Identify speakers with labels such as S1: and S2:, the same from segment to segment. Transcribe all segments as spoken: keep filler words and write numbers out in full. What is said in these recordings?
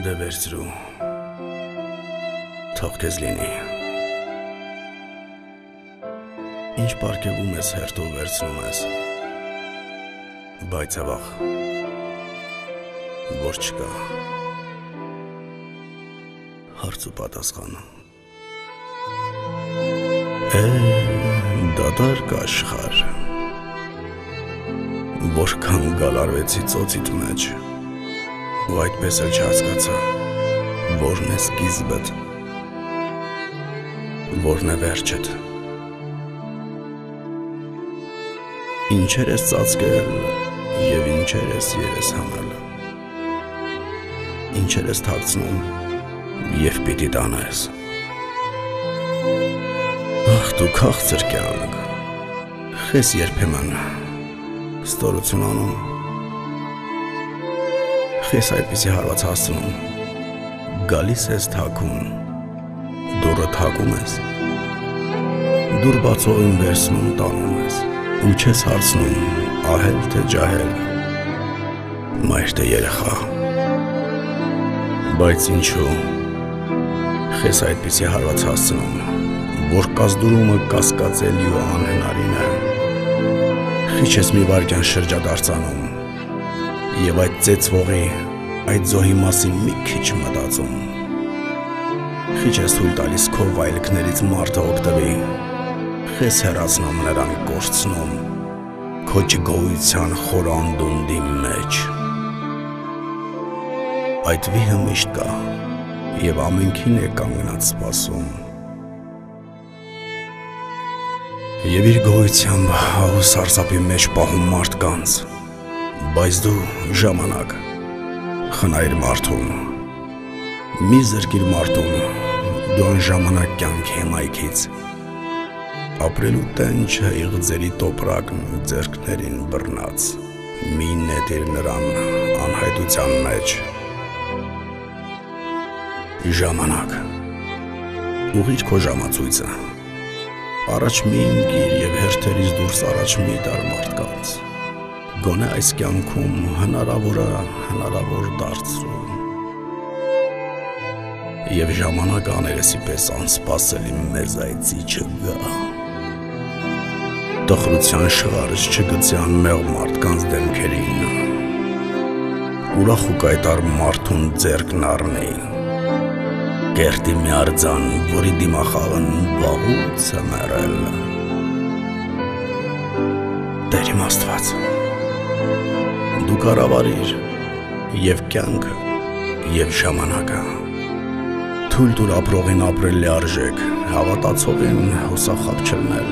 S1: Դե վերցրու, թող քեզ լինի։ Ինչ պարգևում ես հերթով վերցնում ես, բայց ավաղ, որ չկա, հարց ու պատասխան։ Է, դատարկ աշխարհ, որքան գալարվեցի ծոցիդ մեջ, ու այդպես էլ չհասկացա, որն է սկիզբդ, որն է վերջդ։ Ինչեր ես ծածկել և ինչեր ես երես հանել, ինչեր ես թաքցնում և պիտի տանես։ Ախ դու քաղցր կյանք, խես երբեմն ստորություն անում, խես այդպիսի հարված հասցնում, գալիս ես թաքում, դուռը թակում ես, դուռ բացողին վերցնում տանում ես, ու չես հարցնում ահել թե ջահել, մայր թե երեխա, բայց ինչու, խես այդպիսի հարված հասցնում, որ կազդուրումը կասկածելի ու անհնարին է, խիչ ես մի վարկյան շրջադարձանում, և այդ ծեծվողի, այդ զոհի մասին մի քիչ մտածում, խիչ ես թույլ տալիս քո վայելքներից մարդը օգտվի, խես հեռացնում նրան կորցնում, քո ջգոյության խոր անդունդի մեջ։ Այդ վիհը միշտ կա, և ամենքին է կանգնած սպասում, և իր գոյությամբ ու սարսափի մեջ պահում մարդկանց, բայց դու ժամանակ, խնայիր մարդուն, մի զրկիր մարդուն, դու այն ժամանակ կյանքի հմայքից, ապրելու տենչը իղձերի տոպրակն ձեռքներին բռնած, մի նետիր նրան անհայտության մեջ։ Ժամանակ, ուղիր քո ժամացույցը, առաջ մի ընկիր և հերթերից դուրս առաջ մի տար մարդկանց, գոնե այս կյանքում հնարավորը հնարավոր դարձրում, և ժամանակ աներեսի պես անսպասելի մեզ այցի չգա, տխրության շղարից չգծյան մեղ մարդկանց դեմքերին, ուրախ ու կայտար մարդուն ձեռքն առնի, կերտի մի արձան, որի դիմախաղն վաղուց է մեռել։ Տեր իմ Աստված, դու կառավարիր և կյանքը, և ժամանակը, թույլ տուր ապրողին ապրել լիարժեք, հավատացողին հուսախաբ չլնել,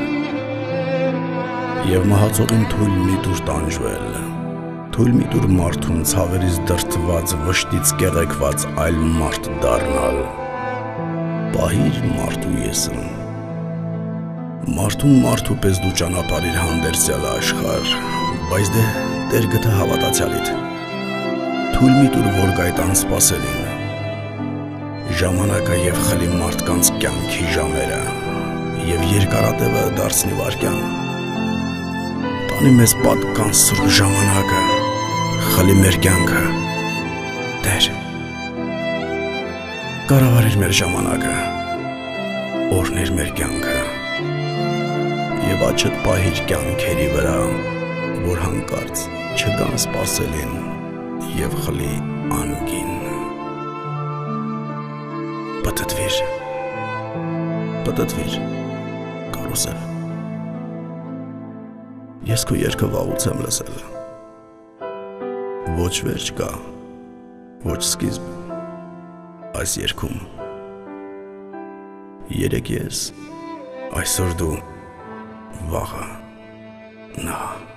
S1: և մահացողին թույլ մի տուր տանջվել, թույլ մի տուր մարդուն ցավերից դրդված, վշտից կեղեքված այլ մարդ դառնալ, պահիր մարդու եսն, մարդուն մարդու պես դու ճանապարհիր հանդերձյալ աշխարհ, բայց դե Տեր գտա հավատացյալիդ, թույլ մի տուր որ գայ անսպասելին, ժամանակը և խլի մարդկանց կյանքի ժամերը, և երկարատևը դարձնի վարկյան, տանի մեզ պատկան սուրբ ժամանակը, խլի մեր կյանքը, Տեր, կառավարիր մեր ժամանակը, օրհնիր մեր կյանքը, և աչքդ պահիր կյանքերի վրա, որ հանկարծ չգան սպասելին և խլի անգին։ Պտտվիր, պտտվիր, կարուսել, ես քո երգը վաղուց եմ լսել, ոչ վերջ կա, ոչ սկիզբ այս երգում, երեկ ես, այսօր դու, վաղը նա։